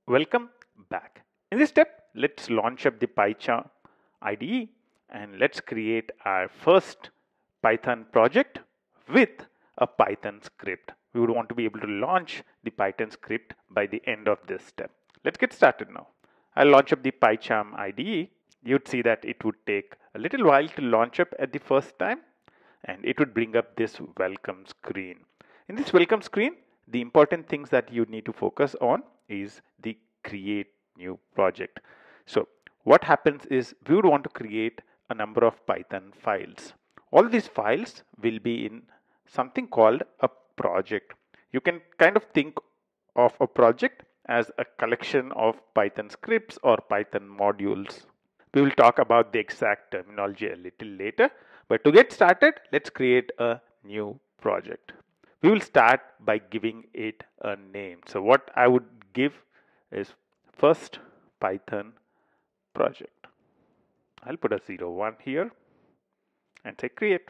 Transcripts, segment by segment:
Welcome back. In this step, let's launch up the PyCharm IDE and let's create our first Python project with a Python script. We would want to be able to launch the Python script by the end of this step. Let's get started now. I'll launch up the PyCharm IDE. You'd see that it would take a little while to launch up at the first time, and it would bring up this welcome screen. In this welcome screen, the important things that you need to focus on is the create new project. So what happens is we would want to create a number of Python files. All these files will be in something called a project. You can kind of think of a project as a collection of Python scripts or Python modules. We will talk about the exact terminology a little later, but to get started, let's create a new project. We will start by giving it a name. So what I would give is first Python project. I'll put a 01 here and say create.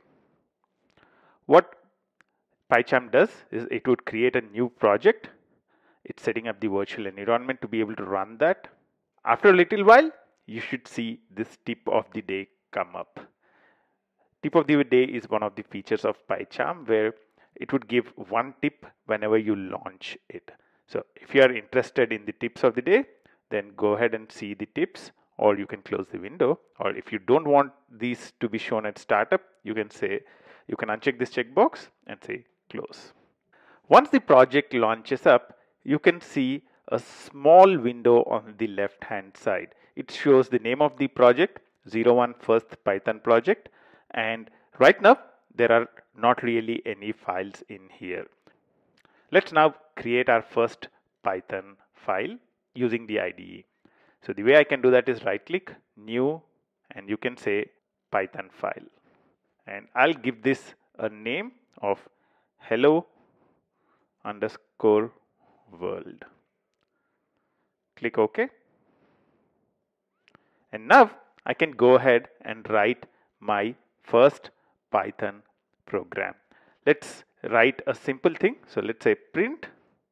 What PyCharm does is it would create a new project. It's setting up the virtual environment to be able to run that. After a little while, you should see this tip of the day come up. Tip of the day is one of the features of PyCharm where it would give one tip whenever you launch it. So if you are interested in the tips of the day, then go ahead and see the tips, or you can close the window. Or if you don't want these to be shown at startup, you can uncheck this checkbox and say close. Once the project launches up, you can see a small window on the left hand side. It shows the name of the project, 01 first Python project, and right now there are not really any files in here. Let's now create our first Python file using the IDE. So the way I can do that is right click, new, and you can say Python file. And I'll give this a name of hello underscore world. Click OK. And now I can go ahead and write my first Python program. Let's write a simple thing. So let's say print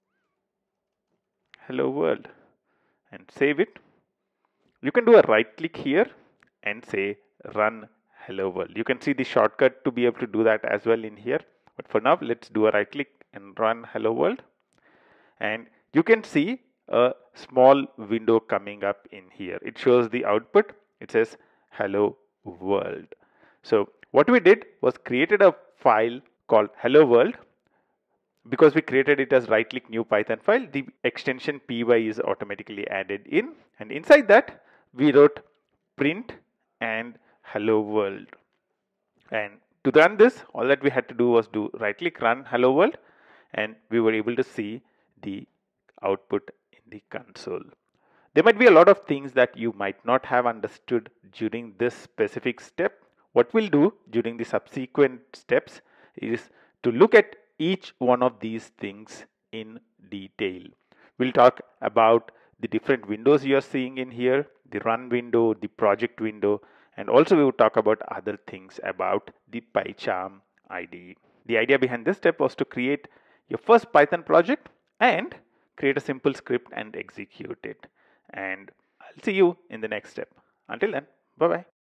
hello world and save it. You can do a right click here and say run hello world. You can see the shortcut to be able to do that as well in here. But for now, let's do a right click and run hello world. And you can see a small window coming up in here. It shows the output. It says hello world. So what we did was created a file called hello world. Because we created it as right click new Python file, the extension py is automatically added in, and inside that we wrote print and hello world. And to run this, all that we had to do was do right click run hello world, and we were able to see the output in the console. There might be a lot of things that you might not have understood during this specific step. What we'll do during the subsequent steps is to look at each one of these things in detail. We'll talk about the different windows you are seeing in here, the run window, the project window, and also we will talk about other things about the PyCharm IDE. The idea behind this step was to create your first Python project and create a simple script and execute it. And I'll see you in the next step. Until then, bye-bye.